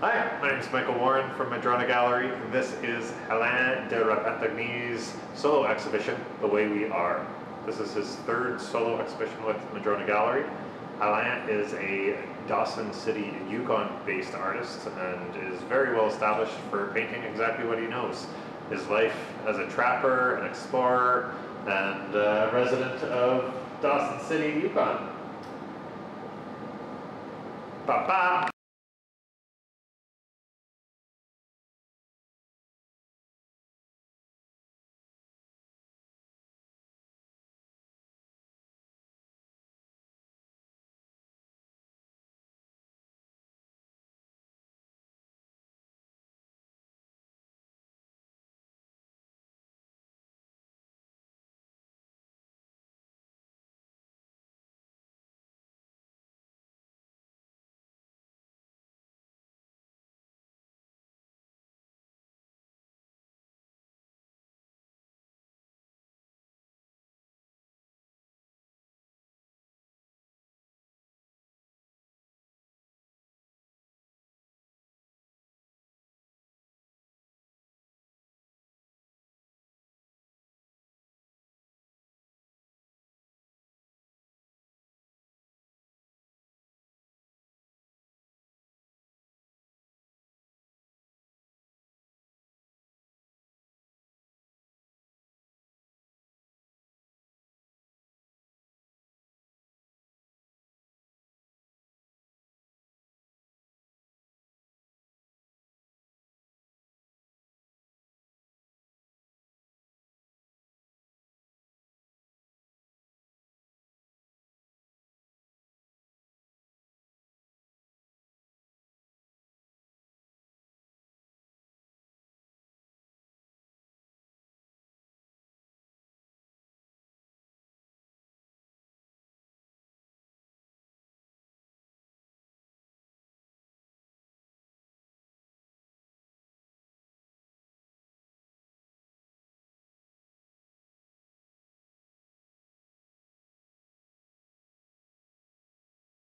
Hi, my name is Michael Warren from Madrona Gallery. This is Halin de Repentigny's solo exhibition, The Way We Are. This is his third solo exhibition with Madrona Gallery. Halin is a Dawson City, Yukon-based artist and is very well established for painting exactly what he knows. His life as a trapper, an explorer, and a resident of Dawson City, Yukon. Ba-ba!